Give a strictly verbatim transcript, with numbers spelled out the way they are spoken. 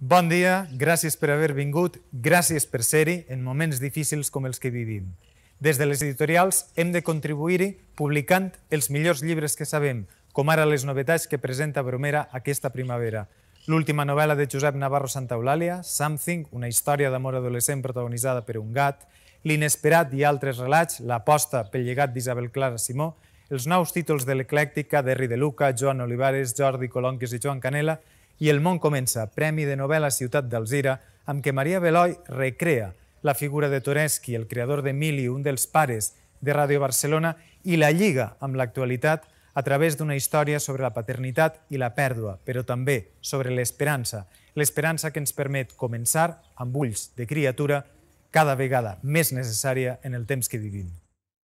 Bon dia, gràcies per haver vingut, gràcies per ser-hi en moments difícils com els que vivim. Des de les editorials hem de contribuir-hi publicant els millors llibres que sabem, com ara les novetats que presenta Bromera aquesta primavera. L'última novel·la de Josep Navarro Santaeulàlia, Something, una història d'amor adolescent protagonitzada per un gat, L'inesperat i altres relats, L'aposta pel llegat d'Isabel Clara Simó, els nous títols de l'Eclèctica d'Henry de Luca, Joan Olivares, Jordi Colonques i Joan Canela, i El món comença, Premi de novel·la Ciutat d'Alzira, amb què Maria Beloi recrea la figura de Toreschi, el creador d'Emili, un dels pares de Ràdio Barcelona, i la lliga amb l'actualitat a través d'una història sobre la paternitat i la pèrdua, però també sobre l'esperança, l'esperança que ens permet començar amb ulls de criatura cada vegada més necessària en el temps que vivim.